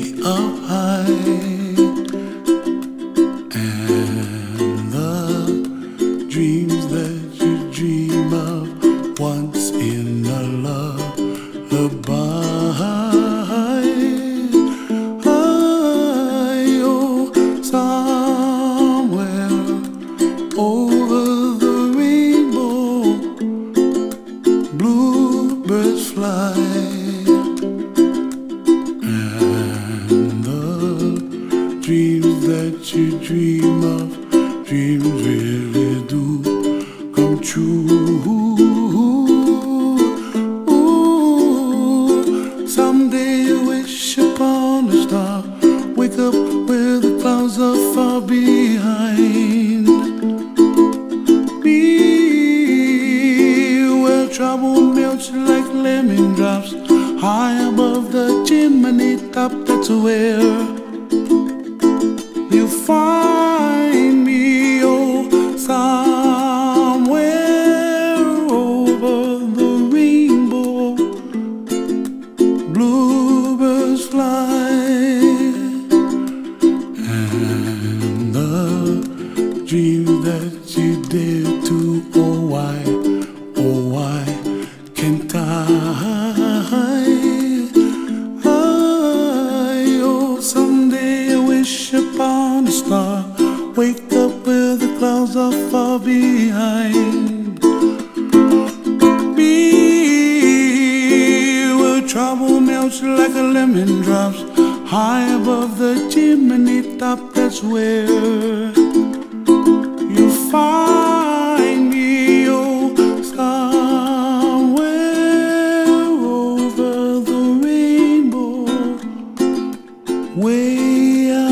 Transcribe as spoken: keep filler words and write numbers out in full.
up high, and the dreams that you dream of once in a lullaby. Oh, somewhere over the rainbow, bluebirds fly. Dreams that you dream of, dreams really do come true. Ooh, someday you wish upon a star, wake up where the clouds are far behind. Be where trouble melts like lemon drops, high above the chimney top. That's where you find me, oh, somewhere over the rainbow, bluebirds fly, and the dreams that you dare to, oh why, oh why can't I? Upon a star, wake up where the clouds are far behind. Be where trouble melts like a lemon drops, high above the chimney top. That's where you find me, oh, somewhere over the rainbow, way